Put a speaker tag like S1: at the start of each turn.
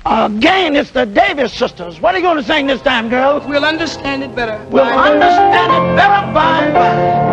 S1: Again, it's the Davis Sisters. What are you going to sing this time, girls?
S2: We'll understand it better.
S1: We'll understand it better by and by.